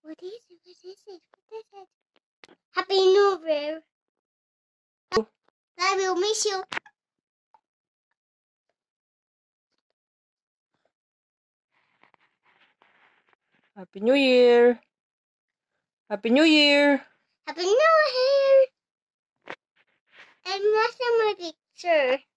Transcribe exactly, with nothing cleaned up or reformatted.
What is it? What is it? What is it? Happy New Year. I will miss you. Happy New Year. Happy New Year. Happy New Year. And that's my picture.